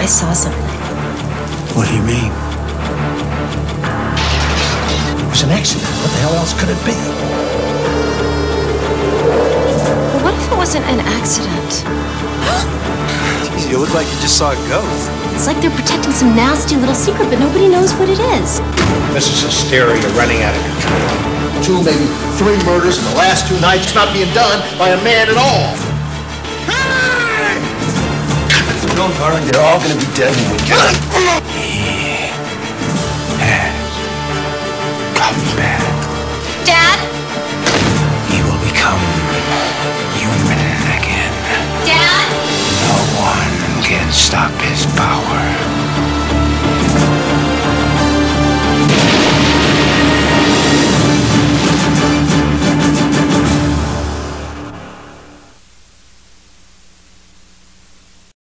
I saw something. What do you mean? It was an accident. What the hell else could it be? But what if it wasn't an accident? Jeez, you look like you just saw a ghost. It's like they're protecting some nasty little secret, but nobody knows what it is. This is hysteria running out of control. 2, maybe 3 murders in the last 2 nights not being done by a man at all. Hey! No, darling, they're all gonna be dead when we get them.